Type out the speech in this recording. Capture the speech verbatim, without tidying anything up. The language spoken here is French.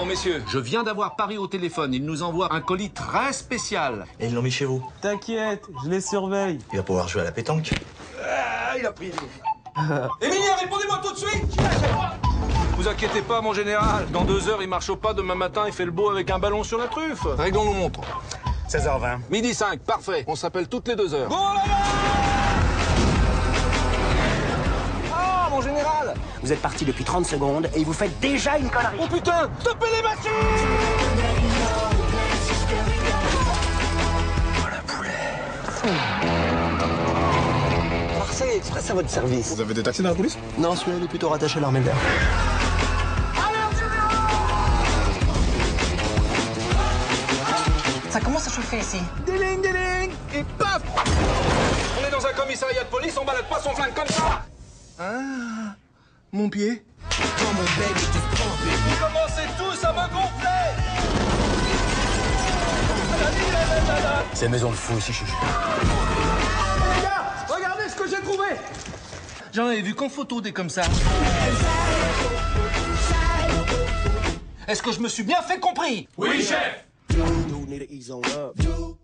Bon, messieurs, je viens d'avoir Paris au téléphone. Il nous envoie un colis très spécial. Et ils l'ont mis chez vous. T'inquiète, je les surveille. Il va pouvoir jouer à la pétanque. Ah, il a pris. Emilia, répondez-moi tout de suite. Vous inquiétez pas, mon général. Dans deux heures, il marche au pas. Demain matin, il fait le beau avec un ballon sur la truffe. Réglons nos montres. seize heures vingt. Midi cinq, parfait. On s'appelle toutes les deux heures. Bon, là, là. Ah, mon général. Vous êtes parti depuis trente secondes et vous faites déjà une connerie. Oh putain, stoppez les machines. Oh la poulet. Marseille Express à votre service. Vous avez des taxis dans la police? Non, celui-là il est plutôt rattaché à l'armée de l'air. Ça commence à chauffer ici. Diling, diling. Et paf. On est dans un commissariat de police, on balade pas son flingue comme ça. Ah, mon pied. Vous commencez tous à me gonfler. C'est maison de fou ici, chuchu. Les gars, regardez ce que j'ai trouvé. J'en avais vu qu'en photo des comme ça. Est-ce que je me suis bien fait compris? Oui, chef! Dude need to ease on up.